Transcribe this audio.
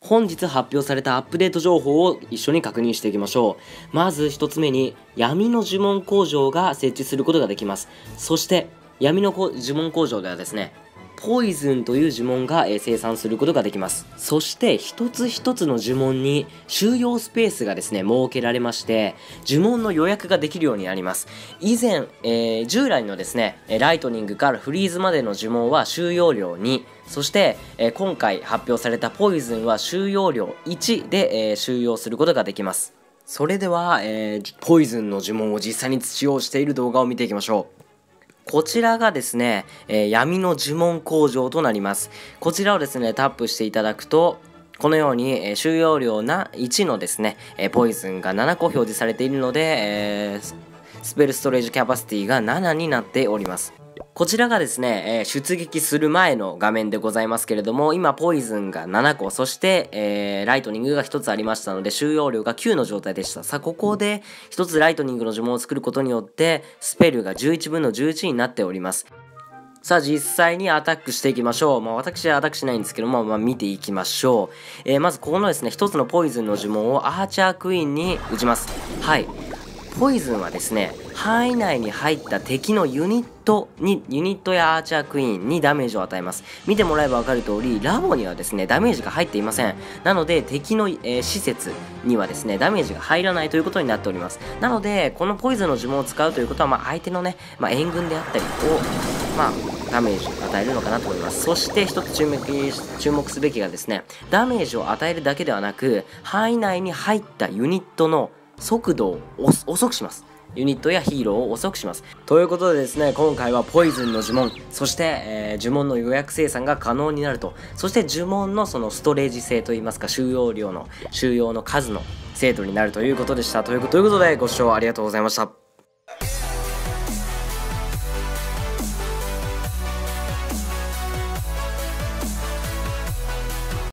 本日発表されたアップデート情報を一緒に確認していきましょう。まず1つ目に、闇の呪文工場が設置することができます。そして、闇の呪文工場ではですね、ポイズンという呪文が生産することができます。そして一つ一つの呪文に収容スペースがですね設けられまして、呪文の予約ができるようになります。以前、従来のですねライトニングからフリーズまでの呪文は収容量2、そして、今回発表されたポイズンは収容量1で、収容することができます。それでは、ポイズンの呪文を実際に使用している動画を見ていきましょう。こちらがですね、闇の呪文工場となります。こちらをですね、タップしていただくと、このように、収容量1のですね、ポイズンが7個表示されているので、スペルストレージキャパシティが7になっております。こちらがですね、出撃する前の画面でございますけれども、今ポイズンが7個、そして、ライトニングが1つありましたので、収容量が9の状態でした。さあ、ここで1つライトニングの呪文を作ることによって、スペルが11分の11になっております。さあ、実際にアタックしていきましょう。私はアタックしないんですけども、見ていきましょう。まずここのですね、1つのポイズンの呪文をアーチャークイーンに打ちます。はい。ポイズンはですね、範囲内に入った敵のユニットやアーチャークイーンにダメージを与えます。見てもらえば分かる通り、ラボにはですねダメージが入っていません。なので敵の、施設にはですねダメージが入らないということになっております。なのでこのポイズンの呪文を使うということは、相手のね、援軍であったりをダメージを与えるのかなと思います。そして一つ注目すべきがですね、ダメージを与えるだけではなく、範囲内に入ったユニットの速度を遅くします。ユニットやヒーローを遅くします。ということでですね、今回はポイズンの呪文、そして、呪文の予約生産が可能になると、そして呪文のそのストレージ性といいますか、収容の数の精度になるということでした。ということでご視聴ありがとうございました。